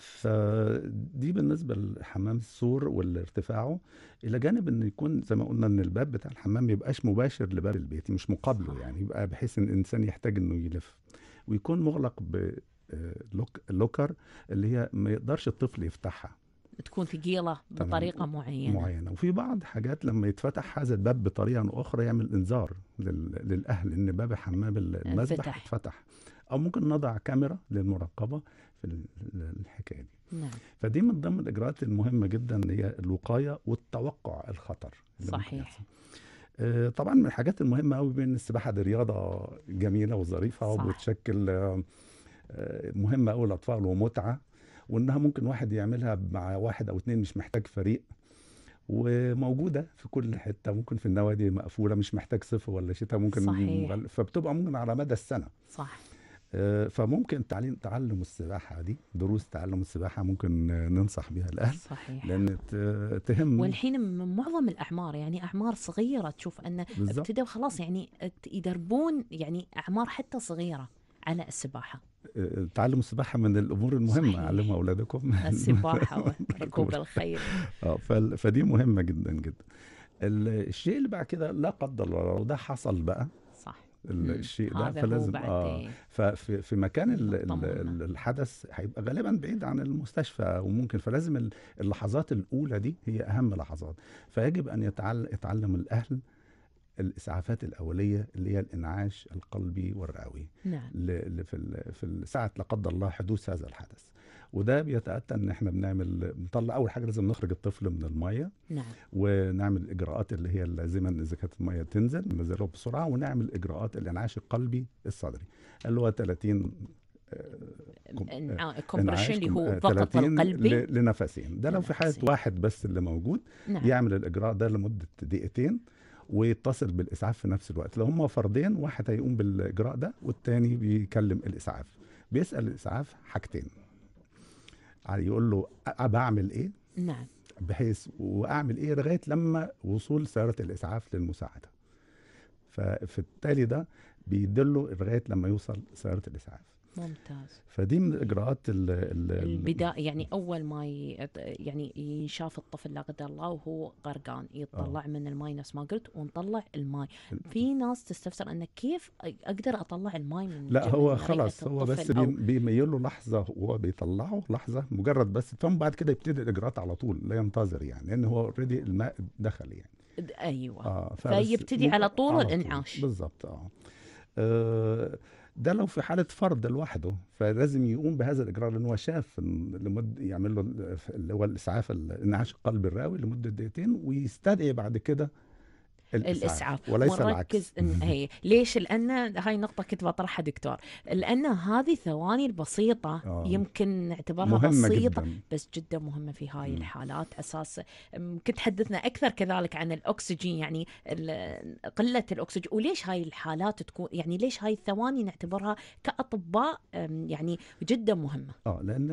Speaker 6: فدي بالنسبه لحمام السور والارتفاعه. الى جانب ان يكون زي ما قلنا ان الباب بتاع الحمام ما يبقاش مباشر لباب البيت، مش مقابله. يعني يبقى بحيث ان الانسان يحتاج انه يلف، ويكون مغلق اللوكر اللي هي ما يقدرش الطفل يفتحها،
Speaker 3: تكون ثقيلة بطريقة معينة.
Speaker 6: وفي بعض حاجات لما يتفتح هذا الباب بطريقة أخرى يعمل إنذار للأهل إن باب حمام المسبح اتفتح. أو ممكن نضع كاميرا للمراقبة في الحكاية دي.
Speaker 3: نعم.
Speaker 6: فدي من ضمن الإجراءات المهمة جدا، هي الوقاية والتوقع الخطر.
Speaker 3: صحيح.
Speaker 6: طبعا من الحاجات المهمة قوي بين السباحة دي رياضة جميلة وظريفة وبتشكل مهمة قوي للأطفال ومتعة، وإنها ممكن واحد يعملها مع واحد أو اتنين، مش محتاج فريق، وموجودة في كل حتة، ممكن في النوادي مقفولة، مش محتاج صيف ولا شتاء، ممكن
Speaker 3: صحيح.
Speaker 6: فبتبقى ممكن على مدى السنة.
Speaker 3: صح.
Speaker 6: فممكن تعلم السباحة دي، دروس تعلم السباحة ممكن ننصح بها الأهل.
Speaker 3: صحيح.
Speaker 6: لأن تهم.
Speaker 3: والحين من معظم الأعمار، يعني أعمار صغيرة، تشوف أن ابتدوا خلاص يعني يدربون يعني أعمار حتى صغيرة على السباحة.
Speaker 6: تعلم السباحة من الأمور المهمة.
Speaker 3: صحيح.
Speaker 6: علموا أولادكم
Speaker 3: السباحة وركوب الخيل.
Speaker 6: فدي مهمة جدا جدا. الشيء اللي بعد كده لا قدر الله وده حصل بقى،
Speaker 3: صح،
Speaker 6: الشيء ده
Speaker 3: هذا
Speaker 6: فلازم ففي مكان الحدث هيبقى غالبا بعيد عن المستشفى، وممكن فلازم اللحظات الأولى دي هي أهم لحظات. فيجب أن يتعلم الأهل الإسعافات الأولية اللي هي الإنعاش القلبي والرئوي.
Speaker 3: نعم.
Speaker 6: في ساعة لا قدر الله حدوث هذا الحدث. وده بيتأتى ان احنا بنطلع اول حاجه لازم نخرج الطفل من الميه.
Speaker 3: نعم.
Speaker 6: ونعمل الاجراءات اللي هي اللازمه اذا كانت الميه تنزل ننزله بسرعه، ونعمل اجراءات الانعاش القلبي الصدري اللي هو 30
Speaker 3: كومبريشن اللي هو ضغط القلبي
Speaker 6: لنفسين. ده لو في حاله واحد بس اللي موجود.
Speaker 3: نعم.
Speaker 6: يعمل الاجراء ده لمده دقيقتين ويتصل بالاسعاف في نفس الوقت. لو هم فردين، واحد هيقوم بالاجراء ده والتاني بيكلم الاسعاف. بيسال الاسعاف حاجتين، يقول له بعمل ايه.
Speaker 3: نعم.
Speaker 6: بحيث واعمل ايه لغايه لما وصول سياره الاسعاف للمساعده. ففي التالي ده بيدله لغايه لما يوصل سياره الاسعاف.
Speaker 3: ممتاز.
Speaker 6: فدي من الاجراءات
Speaker 3: البدايه، يعني اول ما يعني ينشاف الطفل لا قدر الله وهو غرقان، يطلع من الماء نفس ما قلت، ونطلع الماء. في ناس تستفسر انه كيف اقدر اطلع الماء من
Speaker 6: لا هو خلاص هو بس بيميل له لحظه وهو بيطلعه، لحظه مجرد بس، ثم بعد كده يبتدي الاجراءات على طول، لا ينتظر يعني، لان هو اوريدي الماء دخل يعني.
Speaker 3: ايوه. فيبتدي على طول الانعاش.
Speaker 6: بالضبط. ده لو في حالة فرد لوحده، فلازم يقوم بهذا الإجراء، لأنه شاف يعمل له اللي هو الإسعاف الإنعاش القلبي الرئوي لمدة دقيقتين، ويستدعي بعد كده الإسعاف وليس العكس.
Speaker 3: هي ليش؟ لأن هاي نقطة كنت بطرحها دكتور، لأن هذه ثواني البسيطة يمكن نعتبرها بسيطة جداً. بس جدا مهمة في هاي الحالات. أساس كنت حدثنا أكثر كذلك عن الأكسجين، يعني قلة الأكسجين، وليش هاي الحالات تكون، يعني ليش هاي الثواني نعتبرها كأطباء يعني جدا مهمة.
Speaker 6: لأن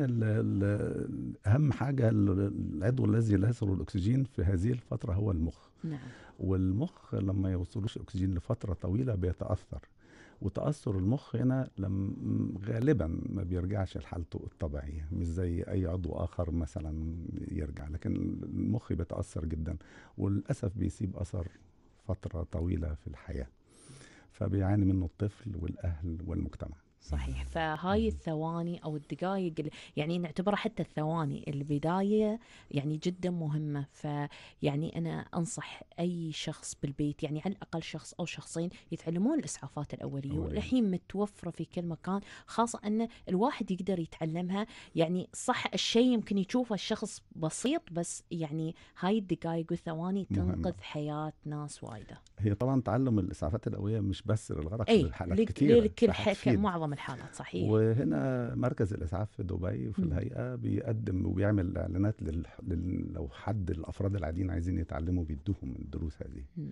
Speaker 6: أهم حاجة العضو الذي لا يصل الأكسجين في هذه الفترة هو المخ.
Speaker 3: نعم.
Speaker 6: والمخ لما يوصلوش اكسجين لفتره طويله بيتاثر، وتاثر المخ هنا غالبا ما بيرجعش لحالته الطبيعيه، مش زي اي عضو اخر مثلا يرجع، لكن المخ بيتاثر جدا، وللاسف بيسيب اثر فتره طويله في الحياه، فبيعاني منه الطفل والاهل والمجتمع.
Speaker 3: صحيح. فهاي الثواني أو الدقائق يعني نعتبرها حتى الثواني البداية يعني جدا مهمة. فيعني أنا أنصح أي شخص بالبيت، يعني على الأقل شخص أو شخصين يتعلمون الإسعافات الأولية، والحين متوفرة في كل مكان، خاصة أن الواحد يقدر يتعلمها. يعني صح الشيء يمكن يشوفه الشخص بسيط، بس يعني هاي الدقائق والثواني تنقذ حياة ناس وايدة.
Speaker 6: هي طبعا تعلم الإسعافات الأولية مش بس للغرق، للحالات كتير،
Speaker 3: لكل معظم الحالات. صحيح.
Speaker 6: وهنا مركز الإسعاف في دبي وفي الهيئة بيقدم وبيعمل إعلانات لو حد الأفراد العاديين عايزين يتعلموا بيدوهم الدروس هذه.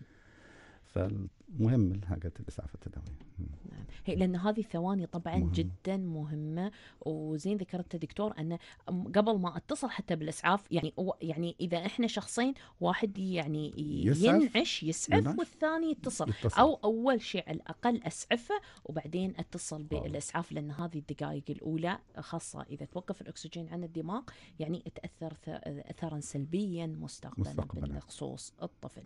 Speaker 6: فمهم الحاجات الإسعافات الأولية.
Speaker 3: نعم. لأن هذه الثواني طبعا جدا مهمة. وزين ذكرت دكتور أن قبل ما أتصل حتى بالإسعاف، يعني إذا إحنا شخصين، واحد يعني يسعف والثاني يتصل. أو أول شيء على الأقل أسعفه وبعدين أتصل بالإسعاف، لأن هذه الدقائق الأولى خاصة إذا توقف الأكسجين عن الدماغ يعني تأثر أثرا سلبيا مستقبلا بخصوص الطفل.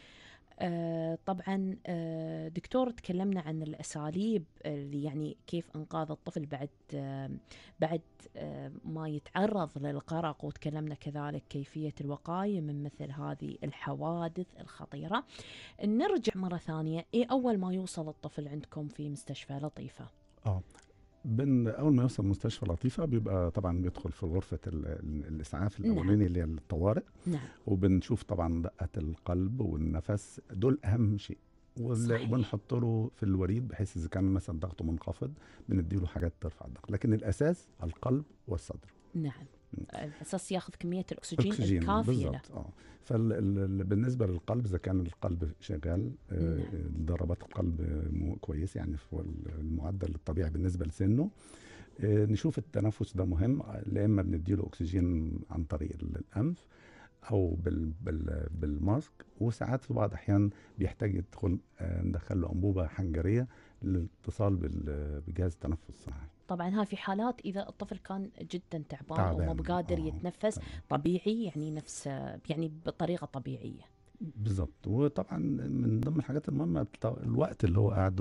Speaker 3: طبعا دكتور تكلمنا عن الأساليب اللي يعني كيف إنقاذ الطفل بعد ما يتعرض للغرق، وتكلمنا كذلك كيفية الوقاية من مثل هذه الحوادث الخطيرة. نرجع مرة ثانية، إيه أول ما يوصل الطفل عندكم في مستشفى لطيفة؟
Speaker 6: اول ما يوصل مستشفى لطيفه بيبقى طبعا بيدخل في غرفه الاسعاف الاولاني اللي هي الطوارئ.
Speaker 3: نعم.
Speaker 6: وبنشوف طبعا دقه القلب والنفس، دول اهم شيء. وبنحط له في الوريد بحيث اذا كان مثلا ضغطه منخفض بنديله حاجات ترفع الضغط، لكن الاساس القلب والصدر.
Speaker 3: نعم. الاساس ياخذ كميه الاكسجين الكافيه له.
Speaker 6: بالنسبه للقلب اذا كان القلب شغال ضربات القلب كويس يعني في المعدل الطبيعي بالنسبه لسنه. نشوف التنفس ده مهم، لا اما بنديله اكسجين عن طريق الانف او بالماسك، وساعات في بعض الاحيان بيحتاج ندخل له انبوبه حنجريه للاتصال بجهاز التنفس الصناعي.
Speaker 3: طبعا هاي في حالات اذا الطفل كان جدا تعبان او مو بقادر يتنفس طبيعي، يعني نفس يعني بطريقه طبيعيه.
Speaker 6: بالضبط. وطبعا من ضمن الحاجات المهمه الوقت اللي هو قاعده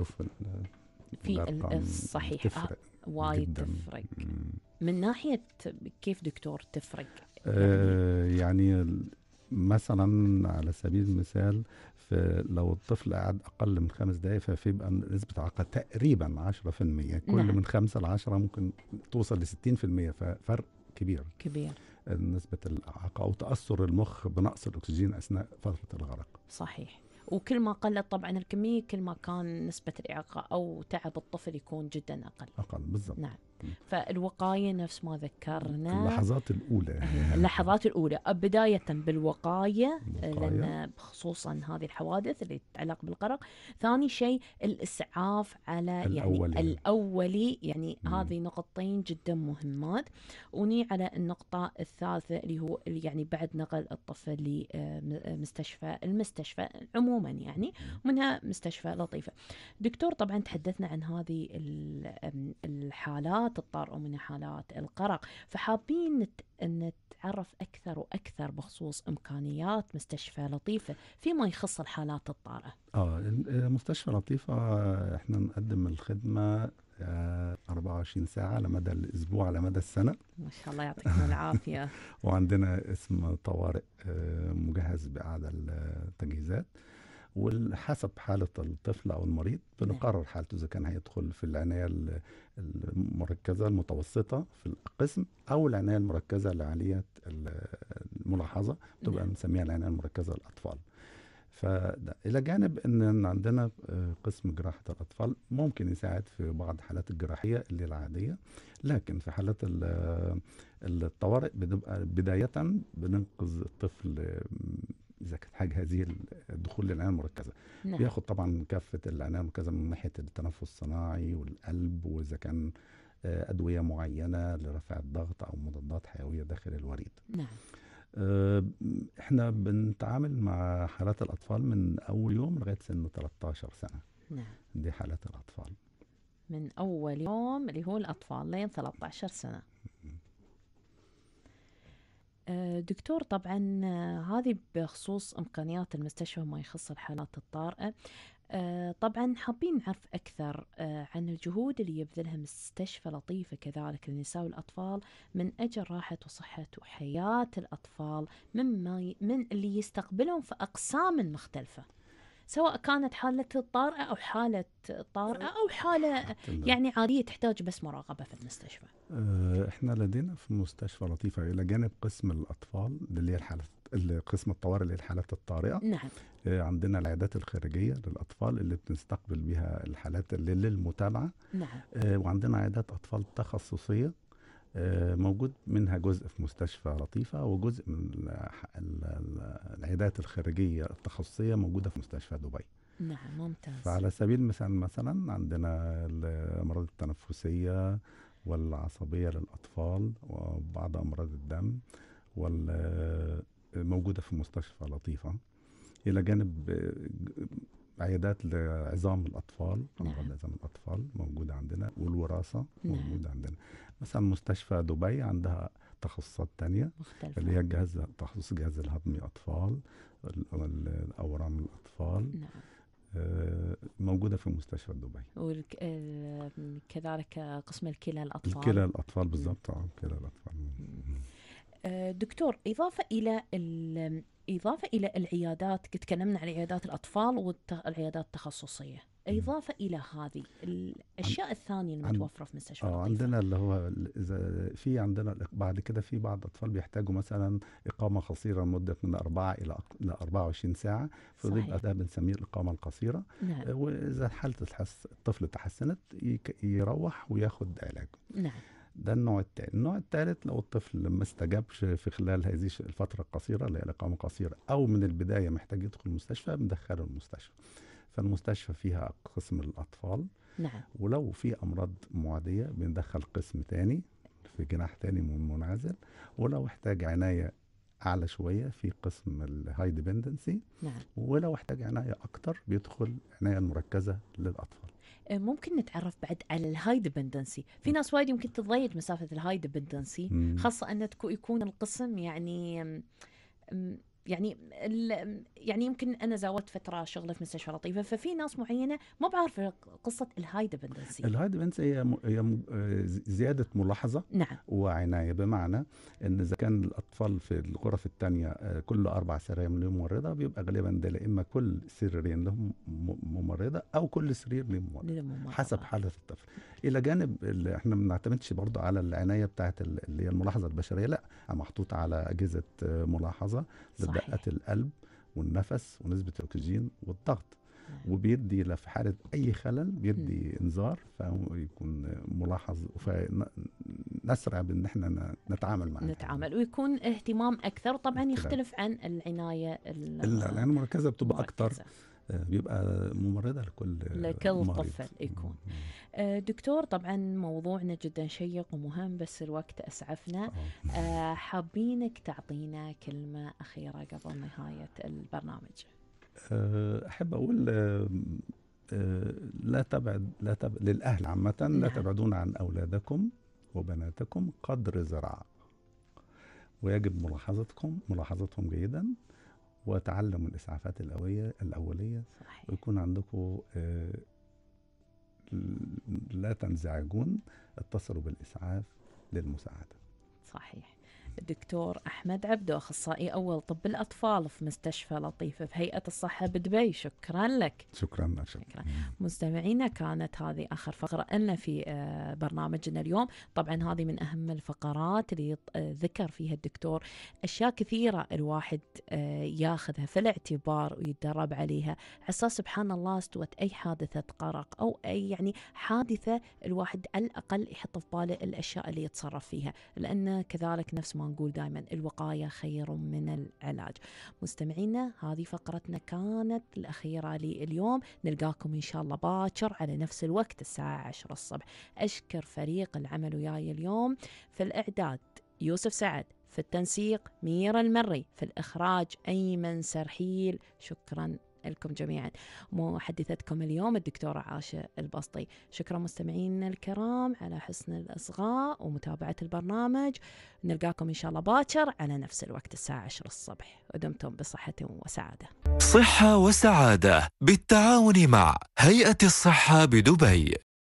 Speaker 6: في
Speaker 3: الصحيح وايد تفرق. من ناحيه كيف دكتور تفرق؟
Speaker 6: يعني مثلا على سبيل المثال لو الطفل قعد اقل من 5 دقائق فبيبقى نسبه اعاقه تقريبا 10%. كل
Speaker 3: نعم.
Speaker 6: من 5 ل 10 ممكن توصل ل 60%، ففرق كبير نسبه الاعاقه او تاثر المخ بنقص الاكسجين اثناء فتره الغرق.
Speaker 3: صحيح. وكل ما قلت طبعا الكميه كل ما كان نسبه الاعاقه او تعب الطفل يكون جدا اقل.
Speaker 6: بالضبط.
Speaker 3: نعم. فالوقاية نفس ما ذكرنا،
Speaker 6: اللحظات الأولى
Speaker 3: بداية بالوقاية لأن خصوصا هذه الحوادث اللي تتعلق بالغرق. ثاني شيء الإسعاف على الأولي يعني هذه نقطتين جدا مهمات. وني على النقطة الثالثة اللي هو يعني بعد نقل الطفل المستشفى عموما يعني منها مستشفى لطيفة. دكتور طبعا تحدثنا عن هذه الحالات الطارئة ومن حالات الغرق، فحابين نتعرف أكثر وأكثر بخصوص إمكانيات مستشفى لطيفة فيما يخص الحالات الطارئة.
Speaker 6: مستشفى لطيفة احنا نقدم الخدمة 24 ساعة على مدى الأسبوع على مدى السنة.
Speaker 3: ما شاء الله يعطيكم العافية.
Speaker 6: وعندنا اسم طوارئ مجهز بأعلى التجهيزات، وحسب حالة الطفل أو المريض بنقرر حالته إذا كان هيدخل في العناية المركزة المتوسطة في القسم أو العناية المركزة لعالية الملاحظة تبقى نسميها العناية المركزة للأطفال. فإلى جانب أن عندنا قسم جراحة الأطفال ممكن يساعد في بعض حالات الجراحية اللي العادية، لكن في حالات الطوارئ بنبقى بداية بننقذ الطفل إذا كانت حاجة هذه الدخول للعناية المركزة. نعم. بياخد طبعا كافة العناية المركزة من ناحية التنفس الصناعي والقلب، وإذا كان أدوية معينة لرفع الضغط أو مضادات حيوية داخل الوريد.
Speaker 3: نعم.
Speaker 6: احنا بنتعامل مع حالات الأطفال من أول يوم لغاية سن 13 سنة.
Speaker 3: نعم.
Speaker 6: دي حالات الأطفال
Speaker 3: من أول يوم اللي هو الأطفال لين 13 سنة. دكتور طبعا هذه بخصوص إمكانيات المستشفى ما يخص الحالات الطارئة. طبعا حابين نعرف أكثر عن الجهود اللي يبذلها مستشفى لطيفة كذلك للنساء والأطفال من أجل راحة وصحة وحياة الأطفال من اللي يستقبلهم في أقسام مختلفة، سواء كانت حالة طارئة أو حالة طارئة أو حالة يعني عادية تحتاج بس مراقبة في المستشفى.
Speaker 6: احنا لدينا في مستشفى لطيفة إلى جانب قسم الأطفال اللي هي قسم الطوارئ اللي هي الحالات الطارئة.
Speaker 3: نعم.
Speaker 6: عندنا العيادات الخارجية للأطفال اللي بنستقبل بها الحالات اللي للمتابعة.
Speaker 3: نعم.
Speaker 6: وعندنا عيادات أطفال تخصصية موجود منها جزء في مستشفى لطيفة، وجزء من العيادات الخارجية التخصصية موجودة في مستشفى دبي.
Speaker 3: نعم ممتاز.
Speaker 6: فعلى سبيل المثال مثلا عندنا الأمراض التنفسية والعصبية للأطفال وبعض أمراض الدم موجودة في مستشفى لطيفة، إلى جانب عيادات لعظام الأطفال. أمراض عظام الأطفال موجودة عندنا، والوراثة موجودة عندنا. مثلا مستشفى دبي عندها تخصصات تانية مختلفة اللي هي تخصص الجهاز الهضمي أطفال، الأورام الأطفال.
Speaker 3: نعم.
Speaker 6: موجودة في مستشفى دبي.
Speaker 3: وكذلك قسم الكلى
Speaker 6: الأطفال بالضبط. كلى الأطفال.
Speaker 3: دكتور إضافة إلى العيادات، تكلمنا عن عيادات الأطفال والعيادات التخصصية، إضافة إلى هذه الأشياء الثانية المتوفرة في مستشفى لطيفة.
Speaker 6: عندنا اللي هو إذا في عندنا بعد كده في بعض الأطفال بيحتاجوا مثلا إقامة قصيرة لمدة من 4 إلى 24 ساعة، فبيبقى ده بنسميه الإقامة القصيرة.
Speaker 3: نعم.
Speaker 6: وإذا حالة الطفل تحسنت يروح وياخد علاجه.
Speaker 3: نعم.
Speaker 6: ده النوع الثاني. النوع الثالث لو الطفل ما استجابش في خلال هذه الفترة القصيرة اللي هي الإقامة القصيرة، أو من البداية محتاج يدخل المستشفى، بندخله المستشفى. فالمستشفى فيها قسم الأطفال.
Speaker 3: نعم.
Speaker 6: ولو في أمراض معدية بندخل قسم تاني في جناح تاني منعزل. ولو احتاج عناية أعلى شوية في قسم الهاي ديبندنسي.
Speaker 3: نعم.
Speaker 6: ولو احتاج عناية أكتر بيدخل عناية مركزة للأطفال.
Speaker 3: ممكن نتعرف بعد على الهاي ديبندنسي؟ في ناس وايد يمكن تضيق مسافة الهاي ديبندنسي، خاصة أن يكون القسم يعني يمكن أنا زاولت فترة شغلة في مستشفى لطيفة، ففي ناس معينة ما بعرف قصة الهاي ديبندنسي.
Speaker 6: الهاي ديبندنسي هي زيادة ملاحظة.
Speaker 3: نعم.
Speaker 6: وعناية، بمعنى أن إذا كان الأطفال في الغرف الثانية كل 4 سراير لهم ممرضة، بيبقى غالبا ده لا إما كل سريرين لهم ممرضة أو كل سرير له ممرضة حسب حالة الطفل. إلى جانب إحنا ما بنعتمدش برضه على العناية بتاعت اللي هي الملاحظة البشرية، لا، محطوطة على أجهزة ملاحظة لدقات القلب والنفس ونسبة الأكسجين والضغط. وبيدي في حالة أي خلل بيدي إنذار، فهو يكون ملاحظ، فنسرع بأن احنا نتعامل
Speaker 3: ويكون اهتمام أكثر. طبعا يختلف عن العناية
Speaker 6: المركزة، بتبقى أكثر، بيبقى ممرضة لكل
Speaker 3: طفل يكون. دكتور، طبعا موضوعنا جدا شيق ومهم بس الوقت أسعفنا. حابينك تعطينا كلمة أخيرة قبل نهاية البرنامج.
Speaker 6: أحب أقول لا تبعد للأهل عامة.
Speaker 3: نعم.
Speaker 6: لا تبعدون عن أولادكم وبناتكم قدر ذراع، ويجب ملاحظتهم جيدا، وتعلموا الإسعافات الأولية.
Speaker 3: صحيح.
Speaker 6: ويكون عندكم لا تنزعجون، اتصلوا بالإسعاف للمساعدة.
Speaker 3: صحيح. الدكتور أحمد عبدو، أخصائي أول طب الأطفال في مستشفى لطيفة في هيئة الصحة بدبي، شكرا لك.
Speaker 6: شكرا.
Speaker 3: مستمعينا، كانت هذه آخر فقرة لنا في برنامجنا اليوم. طبعا هذه من أهم الفقرات اللي ذكر فيها الدكتور أشياء كثيرة الواحد ياخذها في الاعتبار ويتدرب عليها، عسى سبحان الله استوت أي حادثة غرق أو أي حادثة، الواحد على الأقل يحط في باله الأشياء اللي يتصرف فيها، لأن كذلك نفس ما نقول دائما الوقاية خير من العلاج. مستمعينا، هذه فقرتنا كانت الأخيرة لي اليوم. نلقاكم إن شاء الله باكر على نفس الوقت الساعة 10 الصبح. أشكر فريق العمل وياي اليوم في الإعداد يوسف سعد، في التنسيق ميرا المري، في الإخراج أيمن سرحيل. شكرا لكم جميعا. محدثتكم اليوم الدكتورة عاشة البسطي. شكرا مستمعينا الكرام على حسن الإصغاء ومتابعة البرنامج. نلقاكم إن شاء الله باكر على نفس الوقت الساعة 10 الصبح، ودمتم بصحة وسعادة.
Speaker 7: صحة وسعادة بالتعاون مع هيئة الصحة بدبي.